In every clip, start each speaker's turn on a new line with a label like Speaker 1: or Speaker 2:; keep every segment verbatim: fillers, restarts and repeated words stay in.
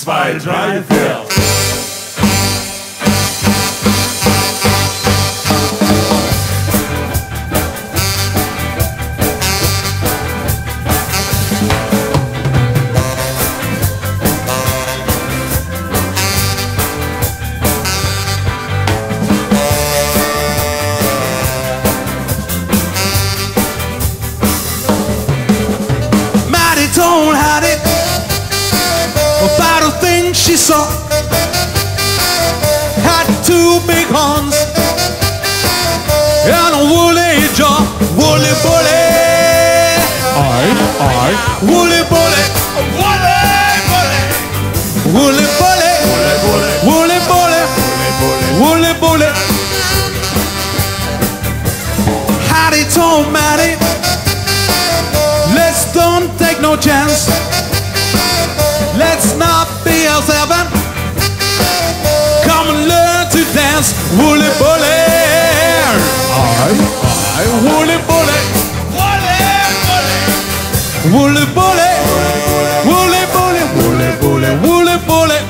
Speaker 1: zwei, drei, vier.
Speaker 2: Don't hide it about a thing she saw. Had two big horns and a woolly jaw. Woolly bully,
Speaker 1: I, I,
Speaker 2: woolly bully, woolly bully, woolly bully, woolly bully, woolly bully. Hattie told Maddie, let's don't take no chance. Let's not be L seven. Come and learn to dance. Woolly bully,
Speaker 1: I, I,
Speaker 2: woolly bully, woolly bully, woolly bully, woolly bully, woolly bully.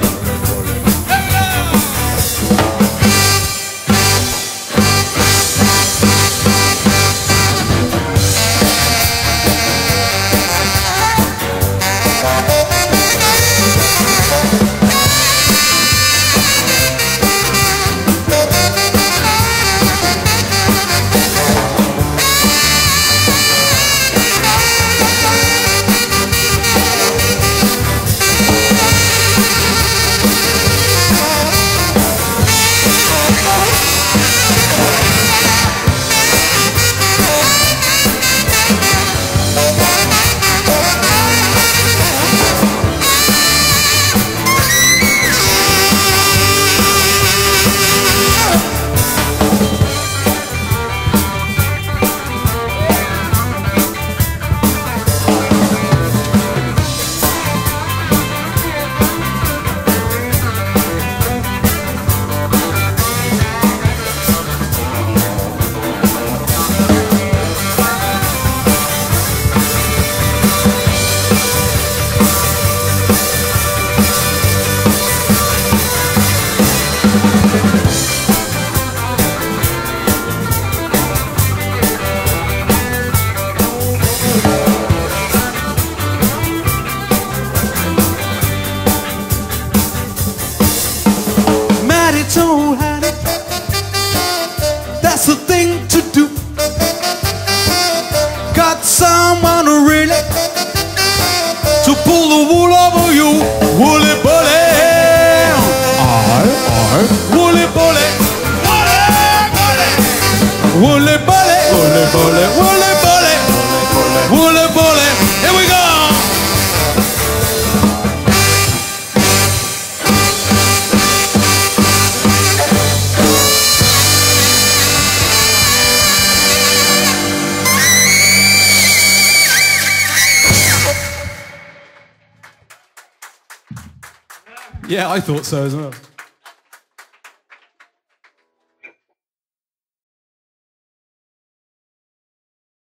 Speaker 2: Don't hide it. That's the thing to do. Got someone really to pull the wool over you. Woolly bully,
Speaker 1: I, I,
Speaker 2: woolly bully, woolly bully, woolly bully, woolly bully, woolly bully. Here we go. Yeah, I thought so as well.